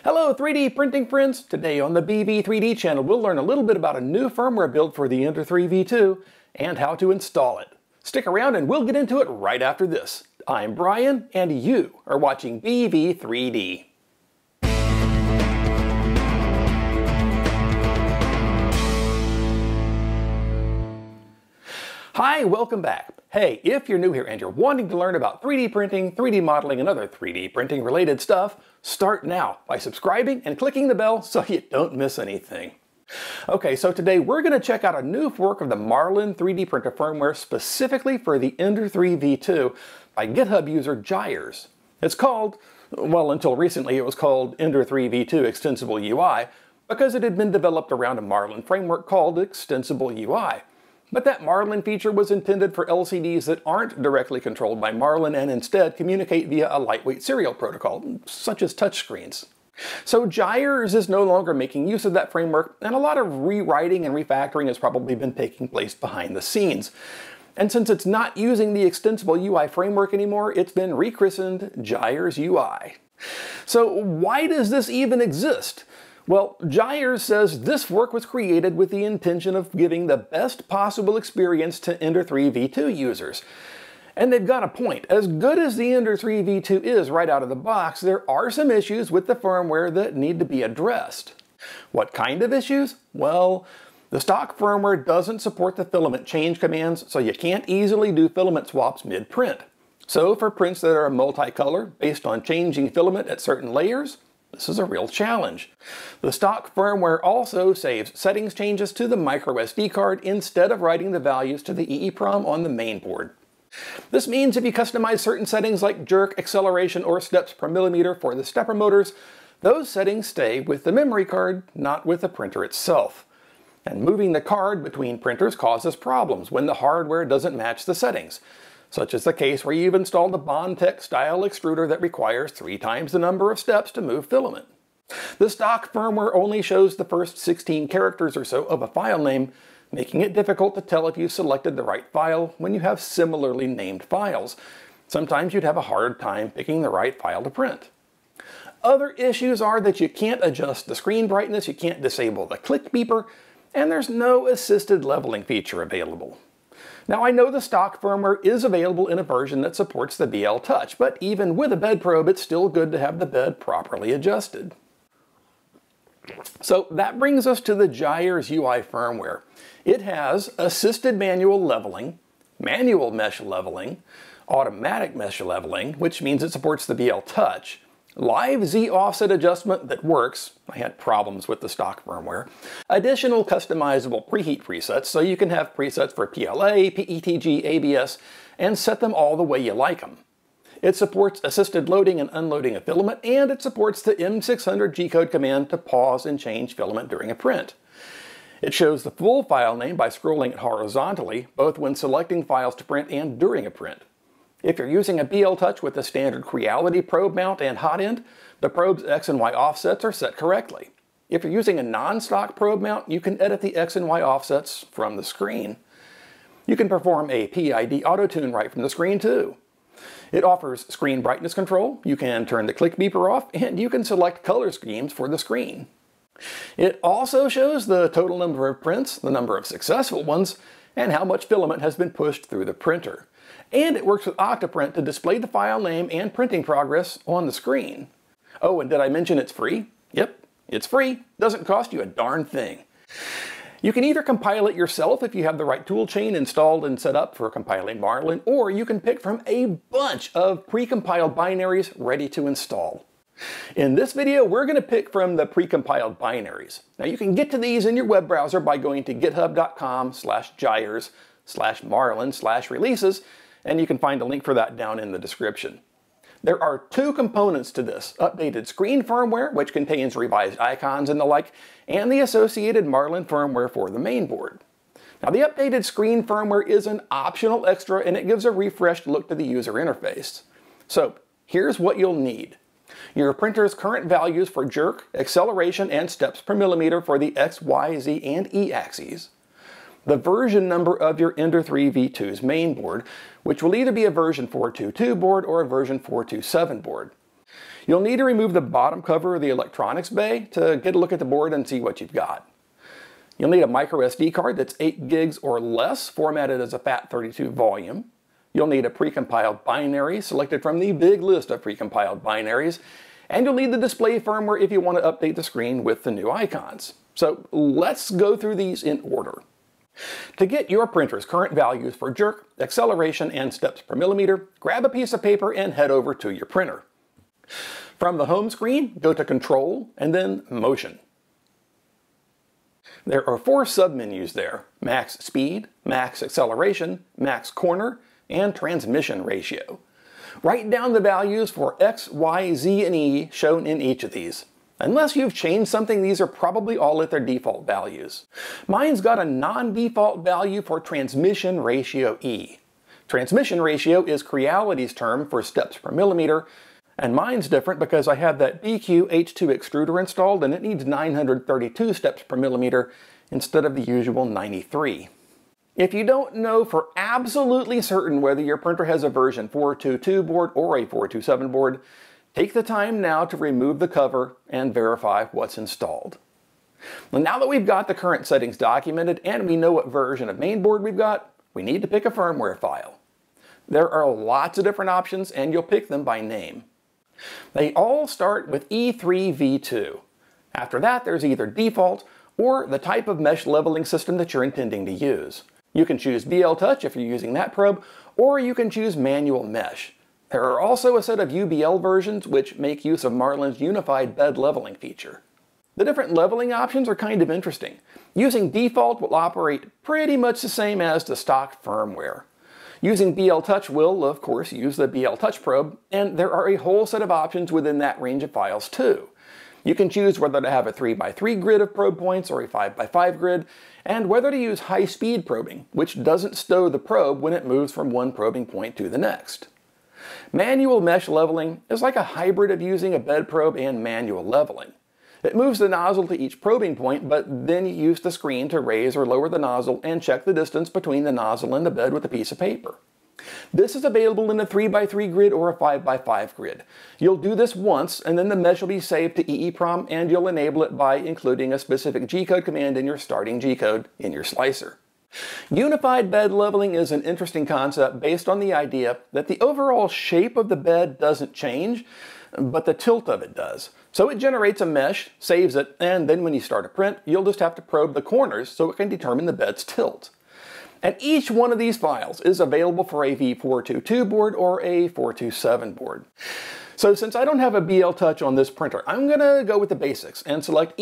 Hello 3D printing friends! Today on the BV3D channel we'll learn a little bit about a new firmware build for the Ender-3 V2 and how to install it. Stick around and we'll get into it right after this. I'm Brian and you are watching BV3D. Hi, welcome back. Hey, if you're new here and you're wanting to learn about 3D printing, 3D modeling, and other 3D printing related stuff, start now by subscribing and clicking the bell so you don't miss anything. Okay, so today we're going to check out a new fork of the Marlin 3D printer firmware specifically for the Ender-3 V2 by GitHub user Jyers. It's called, well, until recently it was called Ender-3 V2 Extensible UI because it had been developed around a Marlin framework called Extensible UI. But that Marlin feature was intended for LCDs that aren't directly controlled by Marlin and instead communicate via a lightweight serial protocol, such as touchscreens. So Jyers is no longer making use of that framework, and a lot of rewriting and refactoring has probably been taking place behind the scenes. And since it's not using the Extensible UI framework anymore, it's been rechristened JyersUI. So why does this even exist? Well, Jyers says this fork was created with the intention of giving the best possible experience to Ender-3 V2 users. And they've got a point. As good as the Ender-3 V2 is right out of the box, there are some issues with the firmware that need to be addressed. What kind of issues? Well, the stock firmware doesn't support the filament change commands, so you can't easily do filament swaps mid-print. So for prints that are multicolor based on changing filament at certain layers, this is a real challenge. The stock firmware also saves settings changes to the microSD card instead of writing the values to the EEPROM on the main board. This means if you customize certain settings like jerk, acceleration, or steps per millimeter for the stepper motors, those settings stay with the memory card, not with the printer itself. And moving the card between printers causes problems when the hardware doesn't match the settings, such as the case where you've installed a Bondtech style extruder that requires 3 times the number of steps to move filament. The stock firmware only shows the first 16 characters or so of a file name, making it difficult to tell if you selected the right file when you have similarly named files. Sometimes you'd have a hard time picking the right file to print. Other issues are that you can't adjust the screen brightness, you can't disable the click beeper, and there's no assisted leveling feature available. Now I know the stock firmware is available in a version that supports the BL Touch, but even with a bed probe it's still good to have the bed properly adjusted. So that brings us to the JyersUI firmware. It has assisted manual leveling, manual mesh leveling, automatic mesh leveling, which means it supports the BL Touch, live Z offset adjustment that works, I had problems with the stock firmware, additional customizable preheat presets so you can have presets for PLA, PETG, ABS, and set them all the way you like them. It supports assisted loading and unloading of filament, and it supports the M600 G-code command to pause and change filament during a print. It shows the full file name by scrolling it horizontally, both when selecting files to print and during a print. If you're using a BL Touch with the standard Creality probe mount and hot end, the probe's X and Y offsets are set correctly. If you're using a non-stock probe mount, you can edit the X and Y offsets from the screen. You can perform a PID AutoTune right from the screen too. It offers screen brightness control, you can turn the click beeper off, and you can select color schemes for the screen. It also shows the total number of prints, the number of successful ones, and how much filament has been pushed through the printer. And it works with Octoprint to display the file name and printing progress on the screen. Oh, and did I mention it's free? Yep, it's free. Doesn't cost you a darn thing. You can either compile it yourself if you have the right toolchain installed and set up for compiling Marlin, or you can pick from a bunch of pre-compiled binaries ready to install. In this video, we're going to pick from the pre-compiled binaries. Now you can get to these in your web browser by going to github.com/Jyers/Marlin/releases, and you can find a link for that down in the description. There are 2 components to this: updated screen firmware, which contains revised icons and the like, and the associated Marlin firmware for the main board. Now the updated screen firmware is an optional extra and it gives a refreshed look to the user interface. So here's what you'll need: your printer's current values for jerk, acceleration, and steps per millimeter for the X, Y, Z, and E axes, the version number of your Ender-3 V2's main board, which will either be a version 4.2.2 board or a version 4.2.7 board. You'll need to remove the bottom cover of the electronics bay to get a look at the board and see what you've got. You'll need a micro SD card that's 8 gigs or less, formatted as a FAT32 volume. You'll need a precompiled binary selected from the big list of precompiled binaries. And you'll need the display firmware if you want to update the screen with the new icons. So let's go through these in order. To get your printer's current values for jerk, acceleration, and steps per millimeter, grab a piece of paper and head over to your printer. From the home screen, go to Control and then Motion. There are 4 submenus there: max speed, max acceleration, max corner, and transmission ratio. Write down the values for X, Y, Z, and E shown in each of these. Unless you've changed something, these are probably all at their default values. Mine's got a non-default value for transmission ratio E. Transmission ratio is Creality's term for steps per millimeter, and mine's different because I have that BQ H2 extruder installed and it needs 932 steps per millimeter instead of the usual 93. If you don't know for absolutely certain whether your printer has a version 422 board or a 427 board, take the time now to remove the cover and verify what's installed. Now that we've got the current settings documented and we know what version of mainboard we've got, we need to pick a firmware file. There are lots of different options and you'll pick them by name. They all start with E3v2. After that, there's either default or the type of mesh leveling system that you're intending to use. You can choose BL Touch if you're using that probe, or you can choose manual mesh. There are also a set of UBL versions which make use of Marlin's unified bed leveling feature. The different leveling options are kind of interesting. Using default will operate pretty much the same as the stock firmware. Using BL Touch will, of course, use the BL Touch probe, and there are a whole set of options within that range of files too. You can choose whether to have a 3x3 grid of probe points or a 5x5 grid, and whether to use high-speed probing, which doesn't stow the probe when it moves from one probing point to the next. Manual mesh leveling is like a hybrid of using a bed probe and manual leveling. It moves the nozzle to each probing point, but then you use the screen to raise or lower the nozzle and check the distance between the nozzle and the bed with a piece of paper. This is available in a 3x3 grid or a 5x5 grid. You'll do this once, and then the mesh will be saved to EEPROM, and you'll enable it by including a specific G-code command in your starting G-code in your slicer. Unified bed leveling is an interesting concept based on the idea that the overall shape of the bed doesn't change, but the tilt of it does. So it generates a mesh, saves it, and then when you start a print, you'll just have to probe the corners so it can determine the bed's tilt. And each one of these files is available for a V422 board or a 427 board. So since I don't have a BL Touch on this printer, I'm going to go with the basics and select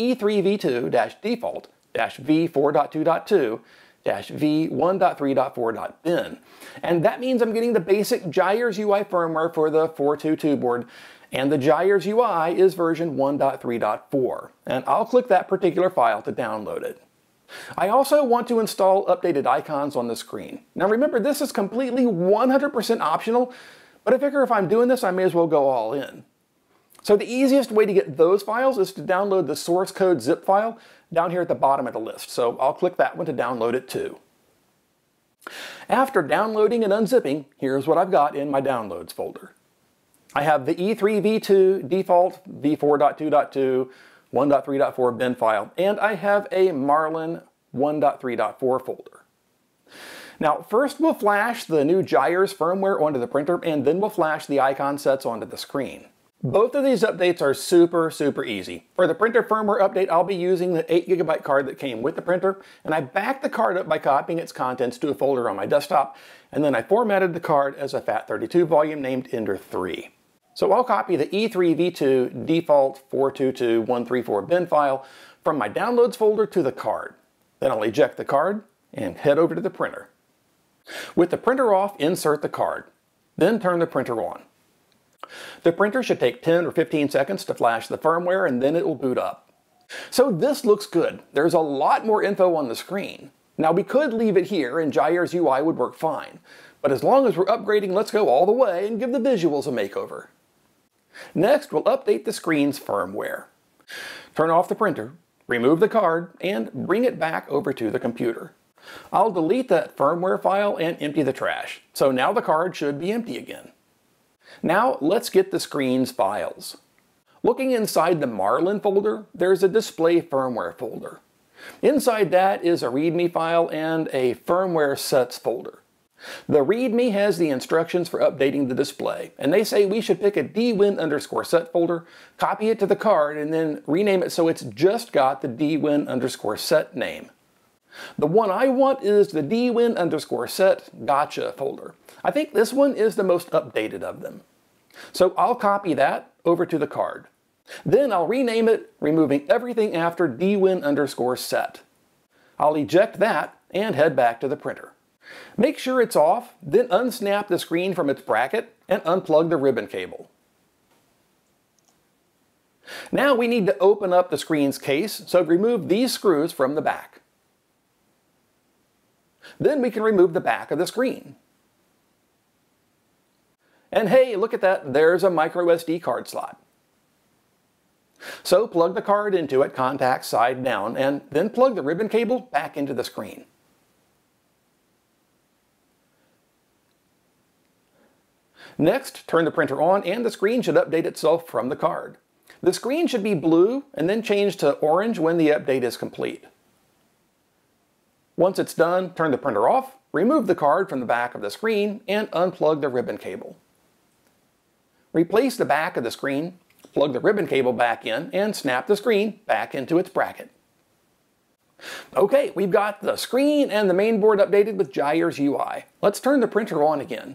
E3v2-default-v4.2.2-v1.3.4.bin. And that means I'm getting the basic JyersUI firmware for the 422 board, and the JyersUI is version 1.3.4. And I'll click that particular file to download it. I also want to install updated icons on the screen. Now remember, this is completely 100% optional, but I figure if I'm doing this, I may as well go all in. So the easiest way to get those files is to download the source code zip file down here at the bottom of the list. So I'll click that one to download it too. After downloading and unzipping, here's what I've got in my downloads folder. I have the E3v2 default v4.2.2 1.3.4 bin file, and I have a Marlin 1.3.4 folder. Now, first we'll flash the new Jyers firmware onto the printer, and then we'll flash the icon sets onto the screen. Both of these updates are super easy. For the printer firmware update, I'll be using the 8GB card that came with the printer, and I backed the card up by copying its contents to a folder on my desktop, and then I formatted the card as a FAT32 volume named Ender-3. So I'll copy the E3v2 default 422.134 bin file from my downloads folder to the card. Then I'll eject the card and head over to the printer. With the printer off, insert the card. Then turn the printer on. The printer should take 10 or 15 seconds to flash the firmware, and then it will boot up. So this looks good. There's a lot more info on the screen. Now we could leave it here and JyersUI would work fine. But as long as we're upgrading, let's go all the way and give the visuals a makeover. Next, we'll update the screen's firmware. Turn off the printer, remove the card, and bring it back over to the computer. I'll delete that firmware file and empty the trash. So now the card should be empty again. Now let's get the screen's files. Looking inside the Marlin folder, there's a display firmware folder. Inside that is a README file and a firmware sets folder. The README has the instructions for updating the display, and they say we should pick a dwin_set folder, copy it to the card, and then rename it so it's just got the dwin_set name. The one I want is the dwin_set gotcha folder. I think this one is the most updated of them. So I'll copy that over to the card. Then I'll rename it, removing everything after dwin_set. I'll eject that and head back to the printer. Make sure it's off, then unsnap the screen from its bracket and unplug the ribbon cable. Now we need to open up the screen's case, so remove these screws from the back. Then we can remove the back of the screen. And hey, look at that, there's a microSD card slot. So plug the card into it, contact side down, and then plug the ribbon cable back into the screen. Next, turn the printer on and the screen should update itself from the card. The screen should be blue and then change to orange when the update is complete. Once it's done, turn the printer off, remove the card from the back of the screen, and unplug the ribbon cable. Replace the back of the screen, plug the ribbon cable back in, and snap the screen back into its bracket. Okay, we've got the screen and the main board updated with JyersUI. Let's turn the printer on again.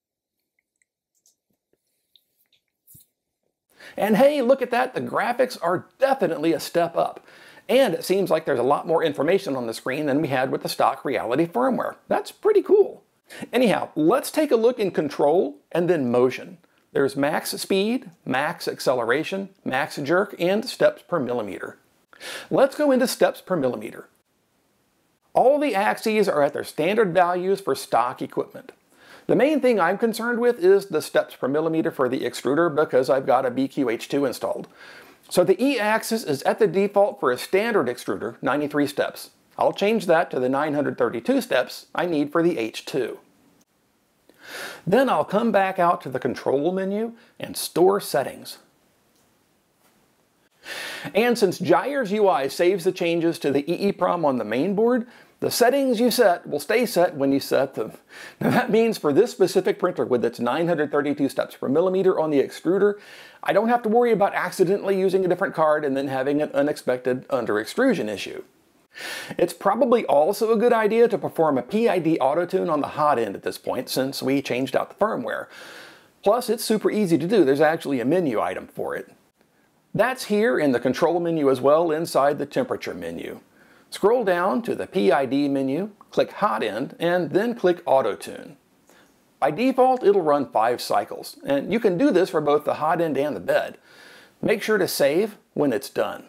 And hey, look at that, the graphics are definitely a step up. And it seems like there's a lot more information on the screen than we had with the stock Reality firmware. That's pretty cool. Anyhow, let's take a look in Control and then Motion. There's max speed, max acceleration, max jerk, and steps per millimeter. Let's go into steps per millimeter. All the axes are at their standard values for stock equipment. The main thing I'm concerned with is the steps per millimeter for the extruder because I've got a BQH2 installed. So the E-axis is at the default for a standard extruder, 93 steps. I'll change that to the 932 steps I need for the H2. Then I'll come back out to the Control menu and Store Settings. And since JyersUI saves the changes to the EEPROM on the main board, the settings you set will stay set when you set them. Now that means for this specific printer with its 932 steps per millimeter on the extruder, I don't have to worry about accidentally using a different card and then having an unexpected under extrusion issue. It's probably also a good idea to perform a PID AutoTune on the hot end at this point since we changed out the firmware. Plus, it's super easy to do. There's actually a menu item for it. That's here in the Control menu as well inside the Temperature menu. Scroll down to the PID menu, click Hot End, and then click AutoTune. By default, it'll run 5 cycles, and you can do this for both the hot end and the bed. Make sure to save when it's done.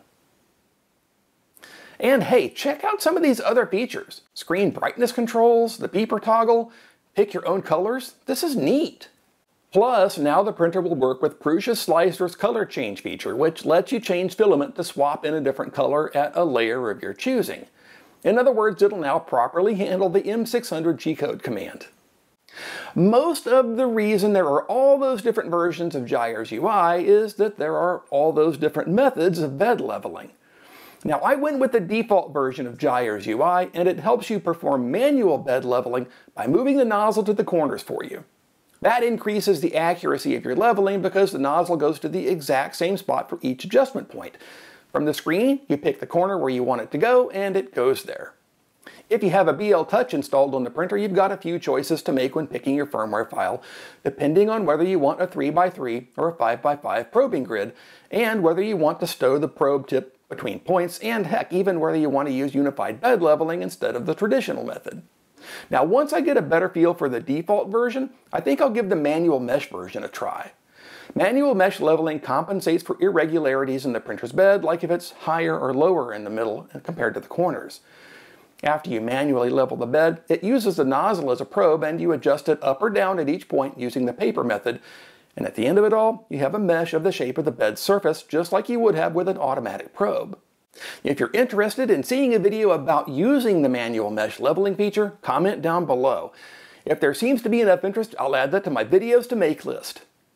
And hey, check out some of these other features. Screen brightness controls, the beeper toggle, pick your own colors. This is neat. Plus, now the printer will work with Prusa Slicer's color change feature, which lets you change filament to swap in a different color at a layer of your choosing. In other words, it'll now properly handle the M600 G-code command. Most of the reason there are all those different versions of JyersUI is that there are all those different methods of bed leveling. Now, I went with the default version of JyersUI, and it helps you perform manual bed leveling by moving the nozzle to the corners for you. That increases the accuracy of your leveling because the nozzle goes to the exact same spot for each adjustment point. From the screen, you pick the corner where you want it to go, and it goes there. If you have a BL Touch installed on the printer, you've got a few choices to make when picking your firmware file, depending on whether you want a 3x3 or a 5x5 probing grid, and whether you want to stow the probe tip between points, and heck, even whether you want to use unified bed leveling instead of the traditional method. Now, once I get a better feel for the default version, I think I'll give the manual mesh version a try. Manual mesh leveling compensates for irregularities in the printer's bed, like if it's higher or lower in the middle compared to the corners. After you manually level the bed, it uses the nozzle as a probe and you adjust it up or down at each point using the paper method. And at the end of it all, you have a mesh of the shape of the bed's surface, just like you would have with an automatic probe. If you're interested in seeing a video about using the manual mesh leveling feature, comment down below. If there seems to be enough interest, I'll add that to my videos to make list.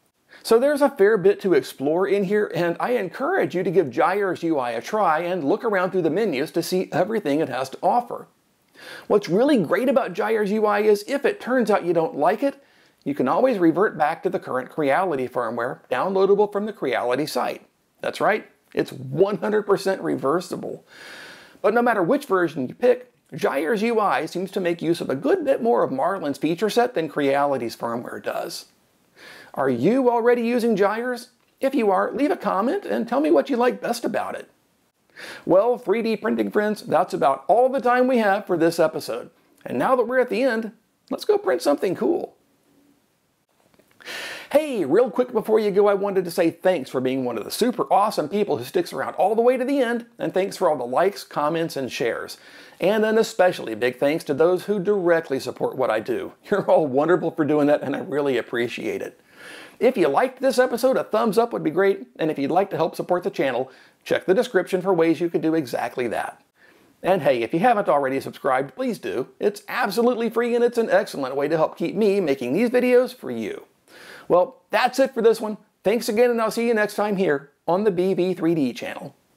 So there's a fair bit to explore in here, and I encourage you to give JyersUI a try and look around through the menus to see everything it has to offer. What's really great about JyersUI is if it turns out you don't like it, you can always revert back to the current Creality firmware, downloadable from the Creality site. That's right, it's 100% reversible. But no matter which version you pick, JyersUI seems to make use of a good bit more of Marlin's feature set than Creality's firmware does. Are you already using Jyers? If you are, leave a comment and tell me what you like best about it. Well, 3D printing friends, that's about all the time we have for this episode. And now that we're at the end, let's go print something cool. Hey, real quick before you go, I wanted to say thanks for being one of the super awesome people who sticks around all the way to the end, and thanks for all the likes, comments, and shares. And an especially big thanks to those who directly support what I do. You're all wonderful for doing that, and I really appreciate it. If you liked this episode, a thumbs up would be great, and if you'd like to help support the channel, check the description for ways you can do exactly that. And hey, if you haven't already subscribed, please do. It's absolutely free and it's an excellent way to help keep me making these videos for you. Well, that's it for this one. Thanks again, and I'll see you next time here on the BV3D channel.